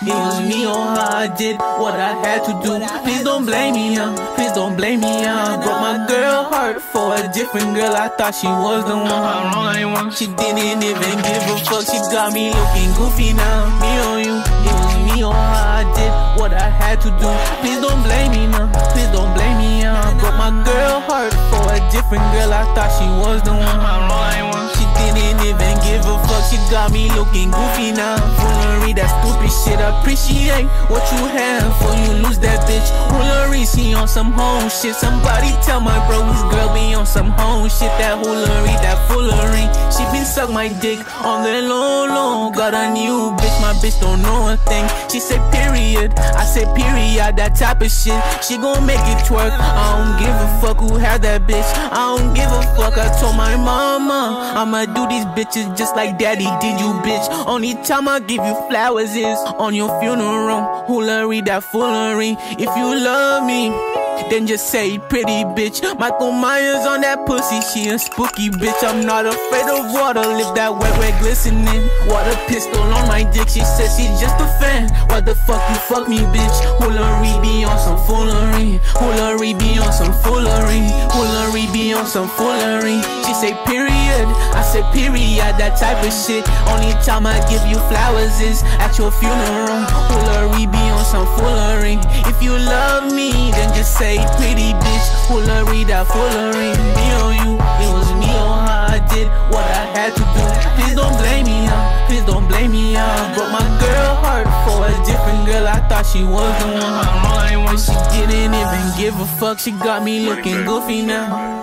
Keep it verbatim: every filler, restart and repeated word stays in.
It was me on how I did what I had to do. Please don't blame me, uh, please don't blame me, uh. Broke my girl heart for a different girl. I thought she was the one. She didn't even give a fuck. She got me looking goofy now. Me on you. It was me on how I did what I had to do. Please don't blame me, no. Please don't blame me, uh. Broke my girl heart for a different girl. I thought she was the one. She didn't even give a fuck. She got me looking goofy now. Foolery, that stupid shit. Appreciate what you have before you lose that bitch. Foolery, she on some home shit. Somebody tell my bro his girl be on some home shit. That foolery, that foolery. She been suck my dick on the low low. Got a new bitch, my bitch don't know a thing. She said period, I said period. That type of shit. She gon' make it twerk. I don't give a fuck who had that bitch. I don't give a fuck. I told my mama I'ma do these bitches just like daddy did you, bitch. Only time I give you flowers is on your funeral. Foolery, that foolery. If you love me, then just say pretty bitch. Michael Myers on that pussy, she a spooky bitch. I'm not afraid of water, live that wet, wet glistening. Water pistol on my dick, she says she just a fan. What the fuck you fuck me, bitch? Foolery be on some foolery. Foolery be on some foolery. Foolery be on some foolery. She say period, I say period, that type of shit. Only time I give you flowers is at your funeral. Foolery be on some foolery. If you love me, then just say pretty bitch. Foolery, that foolery. Me on you, it was me on how I did what I had to do. Please don't blame me, uh, please don't blame me, uh. Broke my girl heart for a different girl. I thought she was the one. But she didn't even give a fuck. She got me looking goofy now.